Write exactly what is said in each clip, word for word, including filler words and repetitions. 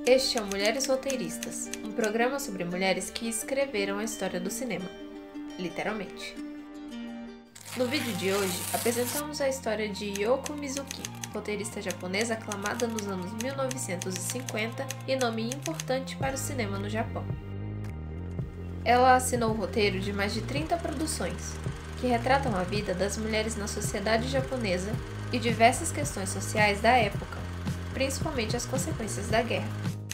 Este é o Mulheres Roteiristas, um programa sobre mulheres que escreveram a história do cinema, literalmente. No vídeo de hoje, apresentamos a história de Yoko Mizuki, roteirista japonesa aclamada nos anos mil novecentos e cinquenta e nome importante para o cinema no Japão. Ela assinou o roteiro de mais de trinta produções, que retratam a vida das mulheres na sociedade japonesa e diversas questões sociais da época, principalmente as consequências da guerra.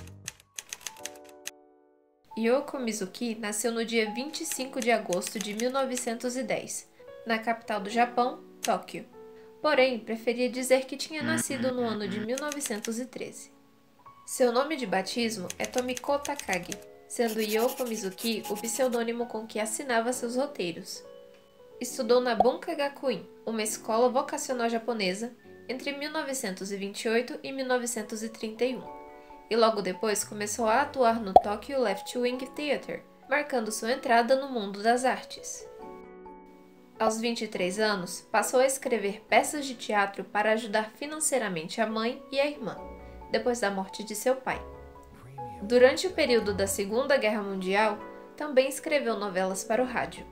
Yoko Mizuki nasceu no dia vinte e cinco de agosto de mil novecentos e dez, na capital do Japão, Tóquio. Porém, preferia dizer que tinha nascido no ano de mil novecentos e treze. Seu nome de batismo é Tomiko Takagi, sendo Yoko Mizuki o pseudônimo com que assinava seus roteiros. Estudou na Bunka Gakuin, uma escola vocacional japonesa, entre mil novecentos e vinte e oito e mil novecentos e trinta e um. E logo depois começou a atuar no Tokyo Left Wing Theatre, marcando sua entrada no mundo das artes. Aos vinte e três anos, passou a escrever peças de teatro para ajudar financeiramente a mãe e a irmã, depois da morte de seu pai. Durante o período da Segunda Guerra Mundial, também escreveu novelas para o rádio.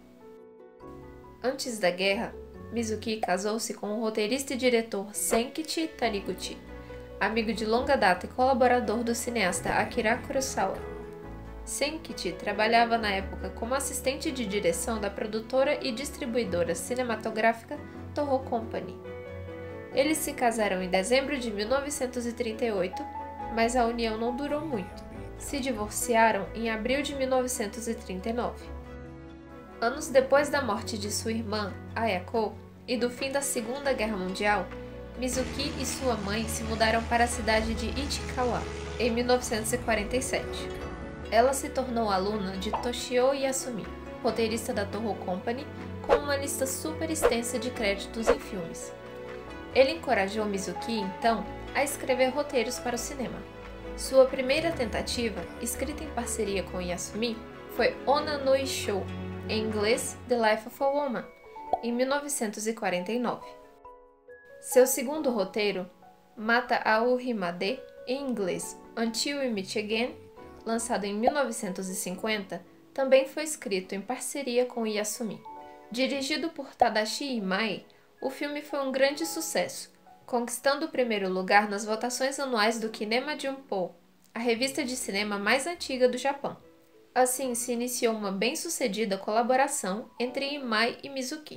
Antes da guerra, Mizuki casou-se com o roteirista e diretor Senkichi Taniguchi, amigo de longa data e colaborador do cineasta Akira Kurosawa. Senkichi trabalhava na época como assistente de direção da produtora e distribuidora cinematográfica Toho Company. Eles se casaram em dezembro de mil novecentos e trinta e oito, mas a união não durou muito. Se divorciaram em abril de mil novecentos e trinta e nove. Anos depois da morte de sua irmã, Ayako, e do fim da Segunda Guerra Mundial, Mizuki e sua mãe se mudaram para a cidade de Ichikawa, em mil novecentos e quarenta e sete. Ela se tornou aluna de Toshio Yasumi, roteirista da Toho Company, com uma lista super extensa de créditos em filmes. Ele encorajou Mizuki, então, a escrever roteiros para o cinema. Sua primeira tentativa, escrita em parceria com Yasumi, foi Onna no Ishou, em inglês The Life of a Woman, em mil novecentos e quarenta e nove. Seu segundo roteiro, Mata Aohimade, em inglês Until We Meet Again, lançado em mil novecentos e cinquenta, também foi escrito em parceria com Yasumi. Dirigido por Tadashi Imai, o filme foi um grande sucesso, conquistando o primeiro lugar nas votações anuais do Kinema Junpo, a revista de cinema mais antiga do Japão. Assim se iniciou uma bem-sucedida colaboração entre Imai e Mizuki.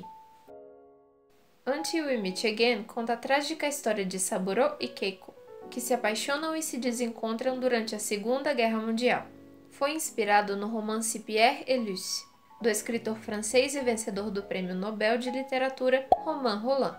Until We Meet Again conta a trágica história de Saburo e Keiko, que se apaixonam e se desencontram durante a Segunda Guerra Mundial. Foi inspirado no romance Pierre et Luce, do escritor francês e vencedor do Prêmio Nobel de Literatura Romain Rolland.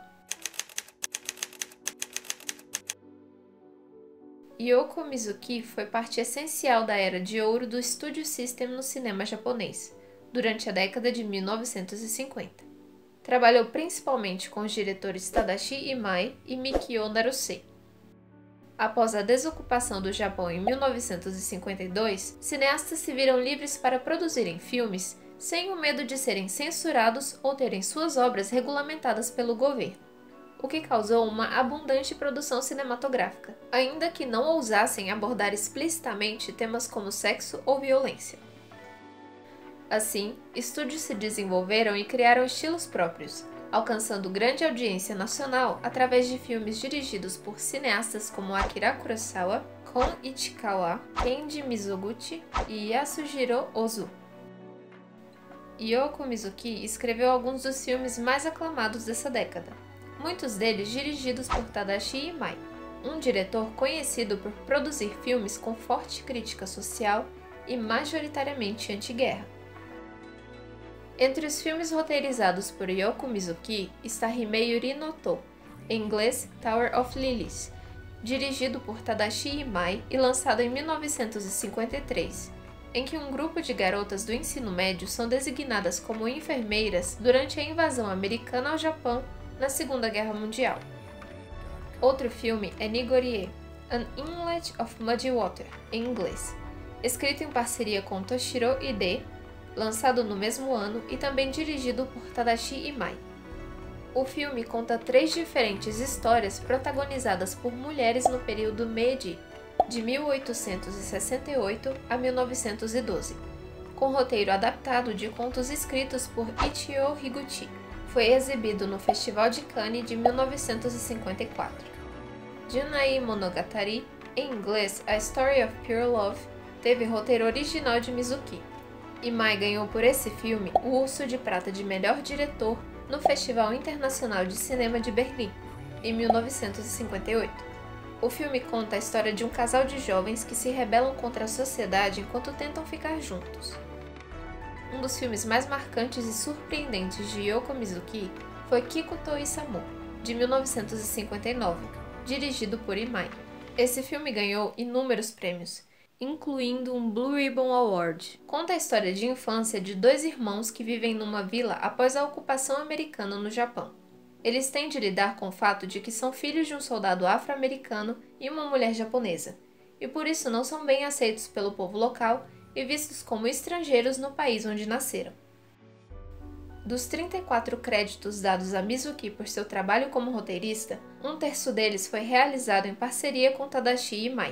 Yoko Mizuki foi parte essencial da era de ouro do Studio System no cinema japonês, durante a década de mil novecentos e cinquenta. Trabalhou principalmente com os diretores Tadashi Imai e Mikio Naruse. Após a desocupação do Japão em mil novecentos e cinquenta e dois, cineastas se viram livres para produzirem filmes sem o medo de serem censurados ou terem suas obras regulamentadas pelo governo, o que causou uma abundante produção cinematográfica, ainda que não ousassem abordar explicitamente temas como sexo ou violência. Assim, estúdios se desenvolveram e criaram estilos próprios, alcançando grande audiência nacional através de filmes dirigidos por cineastas como Akira Kurosawa, Kon Ichikawa, Kenji Mizoguchi e Yasujiro Ozu. Yoko Mizuki escreveu alguns dos filmes mais aclamados dessa década, muitos deles dirigidos por Tadashi Imai, um diretor conhecido por produzir filmes com forte crítica social e majoritariamente anti-guerra. Entre os filmes roteirizados por Yoko Mizuki está Hime Yuri no To, em inglês Tower of Lilies, dirigido por Tadashi Imai e lançado em mil novecentos e cinquenta e três, em que um grupo de garotas do ensino médio são designadas como enfermeiras durante a invasão americana ao Japão na Segunda Guerra Mundial. Outro filme é Nigorie, An Inlet of Muddy Water, em inglês, escrito em parceria com Toshiro Ide, lançado no mesmo ano e também dirigido por Tadashi Imai. O filme conta três diferentes histórias protagonizadas por mulheres no período Meiji, de mil oitocentos e sessenta e oito a mil novecentos e doze, com roteiro adaptado de contos escritos por Ichio Higuchi. Foi exibido no Festival de Cannes de mil novecentos e cinquenta e quatro. Junai Monogatari, em inglês A Story of Pure Love, teve roteiro original de Mizuki. Imai ganhou por esse filme o Urso de Prata de Melhor Diretor no Festival Internacional de Cinema de Berlim, em mil novecentos e cinquenta e oito. O filme conta a história de um casal de jovens que se rebelam contra a sociedade enquanto tentam ficar juntos. Um dos filmes mais marcantes e surpreendentes de Yoko Mizuki foi Kikuto Isamu, de mil novecentos e cinquenta e nove, dirigido por Imai. Esse filme ganhou inúmeros prêmios, incluindo um Blue Ribbon Award. Conta a história de infância de dois irmãos que vivem numa vila após a ocupação americana no Japão. Eles têm de lidar com o fato de que são filhos de um soldado afro-americano e uma mulher japonesa, e por isso não são bem aceitos pelo povo local e vistos como estrangeiros no país onde nasceram. Dos trinta e quatro créditos dados a Mizuki por seu trabalho como roteirista, um terço deles foi realizado em parceria com Tadashi Imai.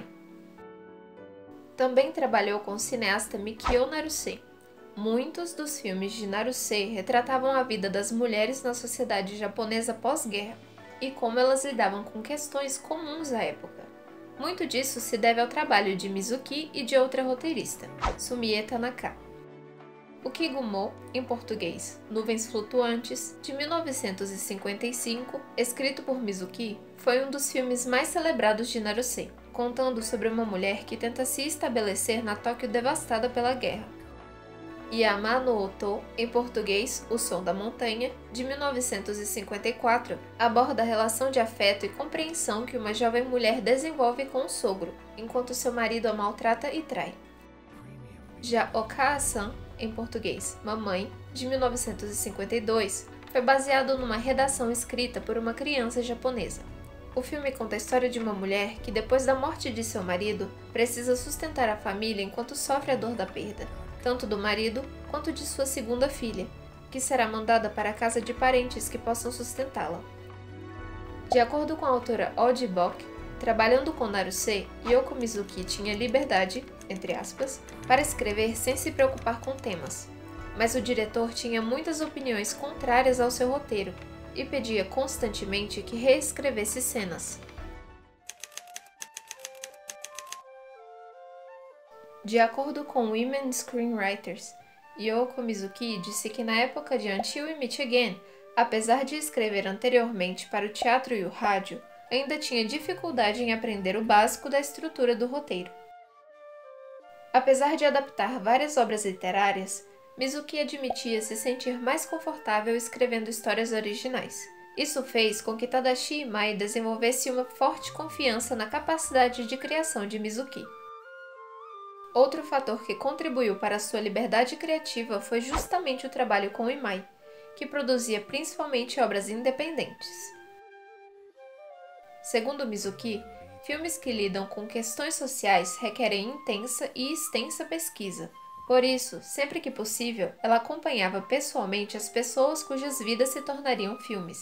Também trabalhou com o cineasta Mikio Naruse. Muitos dos filmes de Naruse retratavam a vida das mulheres na sociedade japonesa pós-guerra e como elas lidavam com questões comuns à época. Muito disso se deve ao trabalho de Mizuki e de outra roteirista, Sumie Tanaka. O Kigumo, em português, Nuvens Flutuantes, de mil novecentos e cinquenta e cinco, escrito por Mizuki, foi um dos filmes mais celebrados de Naruse, contando sobre uma mulher que tenta se estabelecer na Tóquio devastada pela guerra. Yama no Oto, em português, O Som da Montanha, de mil novecentos e cinquenta e quatro, aborda a relação de afeto e compreensão que uma jovem mulher desenvolve com o sogro, enquanto seu marido a maltrata e trai. Já Okaa-san, em português, Mamãe, de mil novecentos e cinquenta e dois, foi baseado numa redação escrita por uma criança japonesa. O filme conta a história de uma mulher que, depois da morte de seu marido, precisa sustentar a família enquanto sofre a dor da perda, tanto do marido quanto de sua segunda filha, que será mandada para a casa de parentes que possam sustentá-la. De acordo com a autora Audrey Bock, trabalhando com Naruse, Yoko Mizuki tinha liberdade, entre aspas, para escrever sem se preocupar com temas, mas o diretor tinha muitas opiniões contrárias ao seu roteiro e pedia constantemente que reescrevesse cenas. De acordo com Women Screenwriters, Yoko Mizuki disse que na época de Until We Meet Again, apesar de escrever anteriormente para o teatro e o rádio, ainda tinha dificuldade em aprender o básico da estrutura do roteiro. Apesar de adaptar várias obras literárias, Mizuki admitia se sentir mais confortável escrevendo histórias originais. Isso fez com que Tadashi Imai desenvolvesse uma forte confiança na capacidade de criação de Mizuki. Outro fator que contribuiu para sua liberdade criativa foi justamente o trabalho com Imai, que produzia principalmente obras independentes. Segundo Mizuki, filmes que lidam com questões sociais requerem intensa e extensa pesquisa. Por isso, sempre que possível, ela acompanhava pessoalmente as pessoas cujas vidas se tornariam filmes.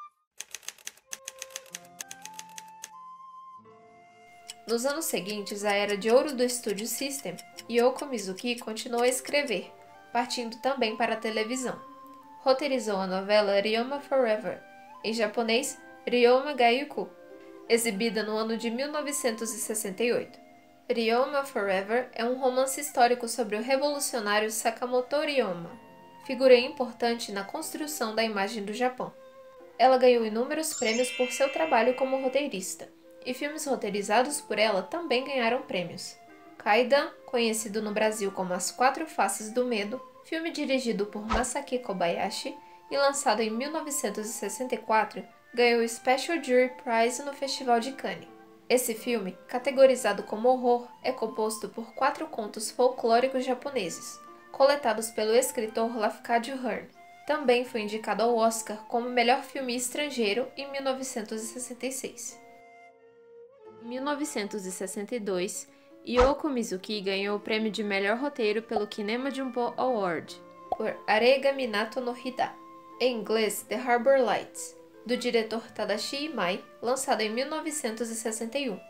Nos anos seguintes à era de ouro do Studio System, Yoko Mizuki continuou a escrever, partindo também para a televisão. Roteirizou a novela Ryoma Forever, em japonês Ryoma Gayuku, exibida no ano de mil novecentos e sessenta e oito. Ryoma Forever é um romance histórico sobre o revolucionário Sakamoto Ryoma, figura importante na construção da imagem do Japão. Ela ganhou inúmeros prêmios por seu trabalho como roteirista, e filmes roteirizados por ela também ganharam prêmios. Kaidan, conhecido no Brasil como As Quatro Faces do Medo, filme dirigido por Masaki Kobayashi e lançado em mil novecentos e sessenta e quatro, ganhou o Special Jury Prize no Festival de Cannes. Esse filme, categorizado como horror, é composto por quatro contos folclóricos japoneses, coletados pelo escritor Lafcadio Hearn. Também foi indicado ao Oscar como melhor filme estrangeiro em mil novecentos e sessenta e seis. Em mil novecentos e sessenta e dois, Yoko Mizuki ganhou o prêmio de melhor roteiro pelo Kinema Junpo Award, por Arega Minato no Hida, em inglês The Harbor Lights, do diretor Tadashi Imai, lançado em mil novecentos e sessenta e um,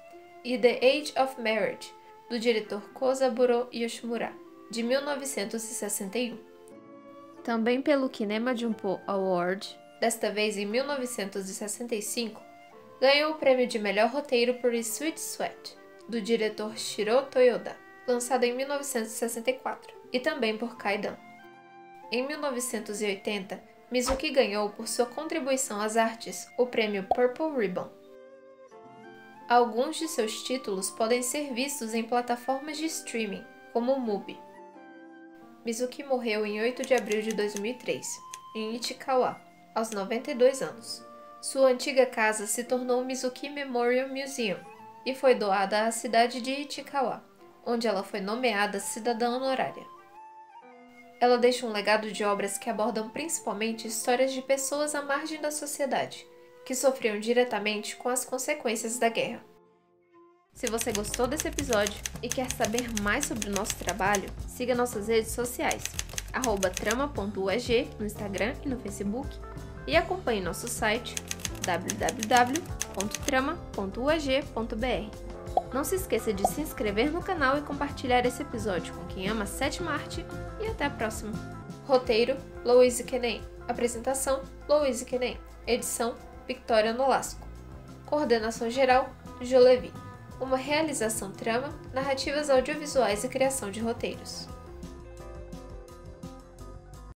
e The Age of Marriage, do diretor Kozaburo Yoshimura, de mil novecentos e sessenta e um. Também pelo Kinema Junpo Award, desta vez em mil novecentos e sessenta e cinco, ganhou o prêmio de melhor roteiro por Sweet Sweat, do diretor Shiro Toyoda, lançado em mil novecentos e sessenta e quatro, e também por Kaidan. Em mil novecentos e oitenta, Mizuki ganhou por sua contribuição às artes o prêmio Purple Ribbon. Alguns de seus títulos podem ser vistos em plataformas de streaming, como o Mubi. Mizuki morreu em oito de abril de dois mil e três, em Ichikawa, aos noventa e dois anos. Sua antiga casa se tornou o Mizuki Memorial Museum e foi doada à cidade de Ichikawa, onde ela foi nomeada cidadã honorária. Ela deixa um legado de obras que abordam principalmente histórias de pessoas à margem da sociedade, que sofriam diretamente com as consequências da guerra. Se você gostou desse episódio e quer saber mais sobre o nosso trabalho, siga nossas redes sociais, arroba trama ponto u e g no Instagram e no Facebook, e acompanhe nosso site w w w ponto trama ponto u e g ponto b r. Não se esqueça de se inscrever no canal e compartilhar esse episódio com quem ama a sétima arte, e até a próxima! Roteiro, Louise Kenem. Apresentação, Louise Kenem. Edição, Victoria Nolasco. Coordenação geral, Jo Levi. Uma realização Trama, narrativas audiovisuais e criação de roteiros.